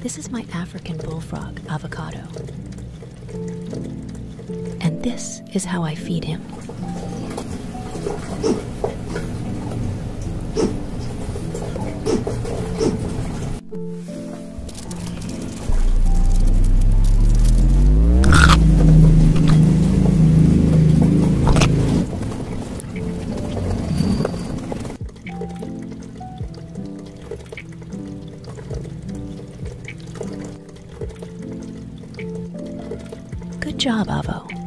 This is my African bullfrog, Avocado. And this is how I feed him. Good job, Avo.